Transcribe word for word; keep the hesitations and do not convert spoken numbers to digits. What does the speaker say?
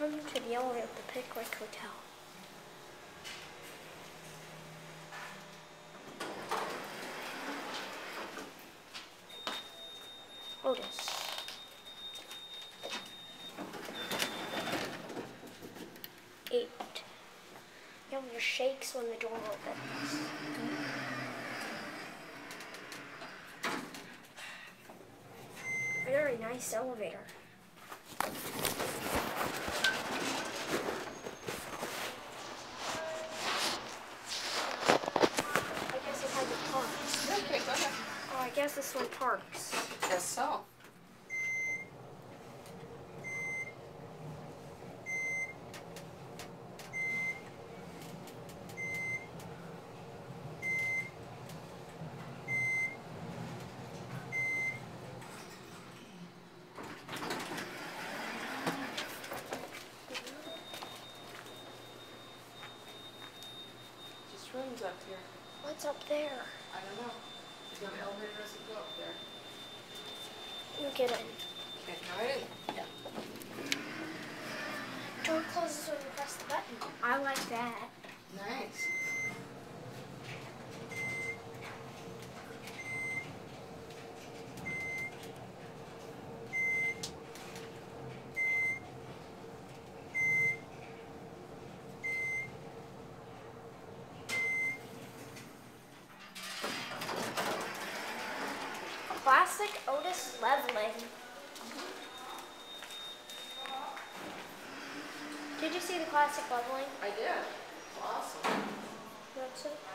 come to the elevator at the Pickwick Hotel. Otis. Eight. The elevator shakes when the door opens. Very nice elevator. Okay, go ahead. Oh, I guess this one parks. Guess so. Just rooms up here. What's up there? I don't know. There's no elevator doesn't go up there. You get in. Can't go in? Yeah. Door closes when you press the button. I like that. Nice. Classic Otis leveling. Did you see the classic leveling? I did. Awesome. That's it.